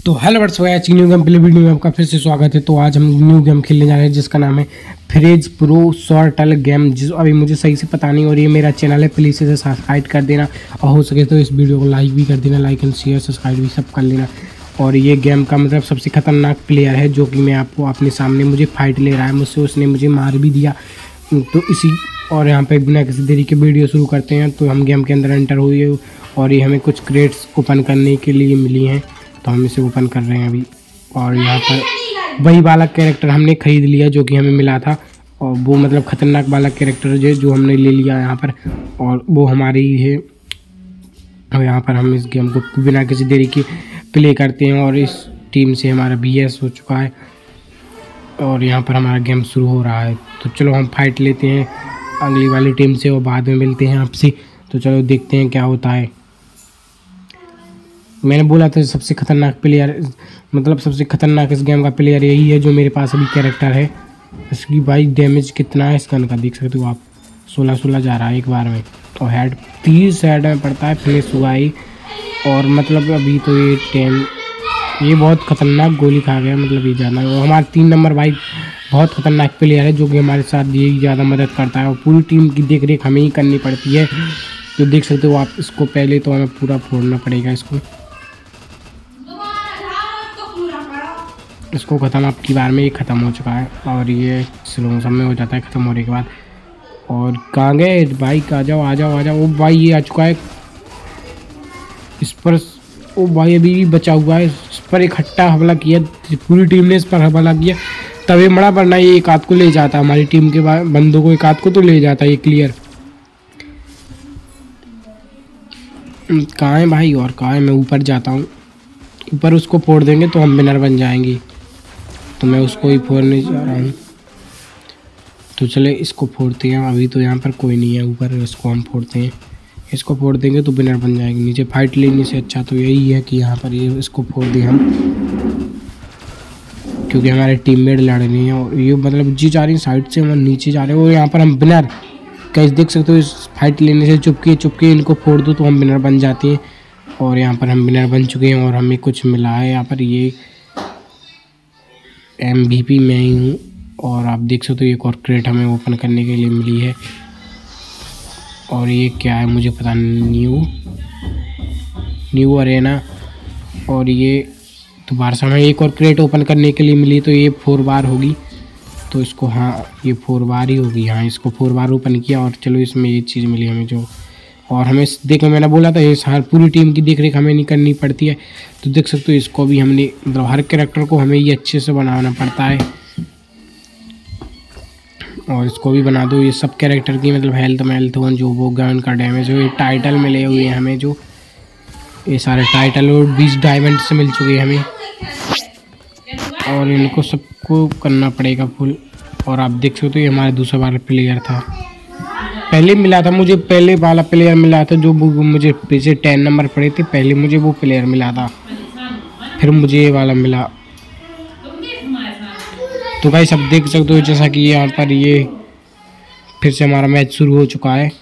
तो hello buts भाई, आज की न्यू गेम प्ले वीडियो में आपका फिर से स्वागत है। तो आज हम न्यू गेम खेलने जा रहे हैं जिसका नाम है फ्रेज प्रो सॉर्टल गेम, जिस अभी मुझे सही से पता नहीं। और ये मेरा चैनल है, प्लीज़ इसे सब्सक्राइब कर देना और हो सके तो इस वीडियो को लाइक भी कर देना, लाइक एंड शेयर सब्सक्राइब भी सब कर लेना। और ये गेम का मतलब सबसे खतरनाक प्लेयर है जो कि मैं आपको अपने सामने मुझे फाइट ले रहा है मुझसे, उसने मुझे मार भी दिया। तो इसी और यहाँ पे बिना किसी देरी के वीडियो शुरू करते हैं। तो हम गेम के अंदर एंटर हुए और ये हमें कुछ क्रेट्स ओपन करने के लिए मिली हैं, तो हम इसे ओपन कर रहे हैं अभी। और यहाँ पर वही वाला कैरेक्टर हमने ख़रीद लिया जो कि हमें मिला था, और वो मतलब ख़तरनाक वाला कैरेक्टर जो हमने ले लिया यहाँ पर, और वो हमारी ही है। और यहाँ पर हम इस गेम को बिना किसी देरी के प्ले करते हैं और इस टीम से हमारा BS हो चुका है और यहाँ पर हमारा गेम शुरू हो रहा है। तो चलो हम फाइट लेते हैं अगली वाली टीम से और बाद में मिलते हैं आपसे। तो चलो देखते हैं क्या होता है। मैंने बोला था सबसे खतरनाक प्लेयर, मतलब सबसे खतरनाक इस गेम का प्लेयर यही है जो मेरे पास अभी कैरेक्टर है। इसकी भाई डैमेज कितना है इस गन का देख सकते हो आप, 16 जा रहा है एक बार में। तो हेड 30 हेड में पड़ता है, फिनिश हुआ ही। और मतलब अभी तो ये बहुत खतरनाक गोली खा गया, मतलब ये जाना। और हमारा 3 नंबर भाई बहुत खतरनाक प्लेयर है जो कि हमारे साथ ये ज़्यादा मदद करता है और पूरी टीम की देख रेख हमें ही करनी पड़ती है। तो देख सकते हो आप, इसको पहले तो हमें पूरा फोड़ना पड़ेगा। इसको ख़त्म, अब की बार में ये ख़त्म हो चुका है और ये स्लो समय हो जाता है ख़त्म होने के बाद। और कहाँ गए भाई, आ जाओ आ जाओ आ जाओ। ओ भाई ये आ चुका है इस पर। ओ भाई अभी भी बचा हुआ है, इस पर एक हट्टा हमला किया, पूरी टीम ने इस पर हमला किया तभी मरा, वरना ये एक आध को ले जाता, हमारी टीम के बंदों को एक आध को तो ले जाता ये क्लियर। कहाँ है भाई, और कहाँ है? मैं ऊपर जाता हूँ, ऊपर उसको फोड़ देंगे तो हम विनर बन जाएंगे। तो मैं उसको ही फोड़ने जा रहा हूँ। तो चले इसको फोड़ते हैं, अभी तो यहाँ पर कोई नहीं है ऊपर, इसको हम फोड़ते हैं। इसको फोड़ देंगे तो विनर बन जाएंगे। नीचे फाइट लेने से अच्छा तो यही है कि यहाँ पर ये इसको फोड़ दें हम, क्योंकि हमारे टीममेट लड़ रहे हैं और ये मतलब जी जा रही साइड से, हम नीचे जा रहे हैं और यहाँ पर हम विनर। कैसे देख सकते हो, इस फाइट लेने से चुपके इनको फोड़ दो तो हम विनर बन जाते हैं। और यहाँ पर हम विनर बन चुके हैं और हमें कुछ मिला है यहाँ पर, ये MVP मैं ही हूँ। और आप देख सकते हो एक और क्रेट हमें ओपन करने के लिए मिली है। और ये क्या है मुझे पता नहीं, न्यू अरेना। और ये दोबारा से हमें एक और क्रेट ओपन करने के लिए मिली, तो ये 4 बार होगी। तो इसको, हाँ ये 4 बार ही होगी। हाँ इसको 4 बार ओपन किया और चलो इसमें ये चीज़ मिली हमें जो। और हमें देखो मैंने बोला था ये हर पूरी टीम की देख रेख हमें नहीं करनी पड़ती है। तो देख सकते हो इसको भी हमने, मतलब हर कैरेक्टर को हमें ये अच्छे से बनाना पड़ता है। और इसको भी बना दो, ये सब कैरेक्टर की मतलब हेल्थ वन जो वो गन का डैमेज हो, ये टाइटल मिले हुए हैं हमें, जो ये सारे टाइटल और 20 डायमंड से मिल चुके हैं हमें। और इनको सबको करना पड़ेगा फुल। और आप देख सकते हो ये हमारा दूसरा वाला प्लेयर था, पहले मिला था मुझे, पहले वाला प्लेयर मिला था जो मुझे पीछे 10 नंबर पड़े थे, पहले मुझे वो प्लेयर मिला था, फिर मुझे ये वाला मिला। तो भाई सब देख सकते हो जैसा कि यहाँ पर ये फिर से हमारा मैच शुरू हो चुका है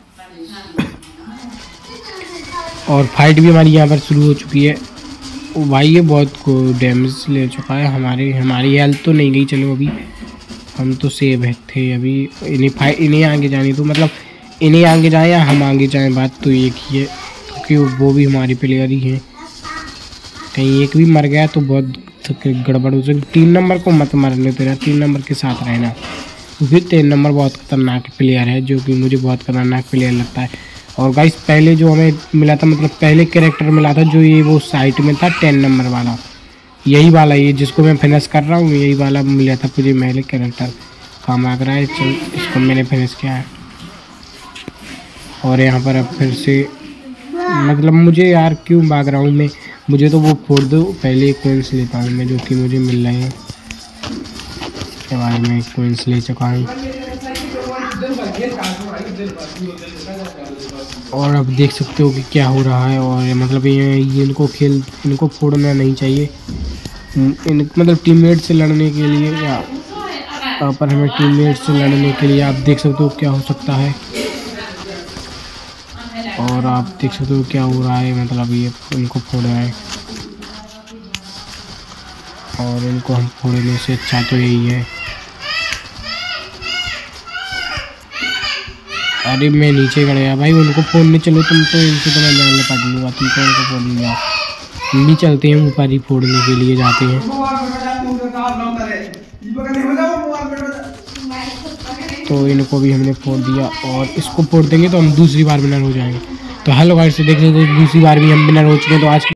और फाइट भी हमारी यहाँ पर शुरू हो चुकी है। ओ भाई ये बहुत डैमेज ले चुका है, हमारी हेल्थ तो नहीं गई। चलो अभी हम तो सेव थे अभी। इन्हें आगे जाने तो, मतलब इन्हें आगे जाए या हम आगे जाएं, बात तो एक ही है, क्योंकि वो भी हमारी प्लेयर ही हैं। कहीं एक भी मर गया तो बहुत गड़बड़ हो सकती। 3 नंबर को मत मारने देना, 3 नंबर के साथ रहना, क्योंकि 3 नंबर बहुत खतरनाक प्लेयर है जो कि मुझे बहुत खतरनाक प्लेयर लगता है। और गाइस पहले जो हमें मिला था, मतलब पहले कैरेक्टर मिला था जो ये वो साइट में था 10 नंबर वाला, यही वाला, ये जिसको मैं फिनिश कर रहा हूँ, यही वाला मिला था मुझे पहले कैरेक्टर। काम आ रहा है, चल इसको मैंने फिनिश किया है। और यहाँ पर अब फिर से, मतलब मुझे यार क्यों भाग रहा हूँ मैं, मुझे तो वो फोड़ दो। पहले एक कोइंस लेता हूँ मैं जो कि मुझे मिल रहे हैं, के बारे में एक कोइंस ले चुका हूँ। और अब देख सकते हो कि क्या हो रहा है। और मतलब ये इनको फोड़ना नहीं चाहिए, मतलब टीममेट से लड़ने के लिए, या पर हमें टीममेट से लड़ने के लिए आप देख सकते हो क्या हो सकता है। और आप देख सकते हो क्या हो रहा है, मतलब ये इनको फोड़ रहा है। और इनको हम फोड़ने से अच्छा तो यही है। अरे मैं नीचे खड़ गया भाई, उनको फोड़ने चलो तुम तो, इनसे तो मैं जान पा लूँगा, तुमको उनको फोड़ लूँगा। हम भी चलते हैं ऊपर ही फोड़ने के लिए जाते हैं। तो इनको भी हमने फोड़ दिया और इसको फोड़ देंगे तो हम दूसरी बार विनर हो जाएंगे। तो हेलो गाइस, देख सकते हैं दूसरी बार भी हम विनर हो चुके हैं। तो आज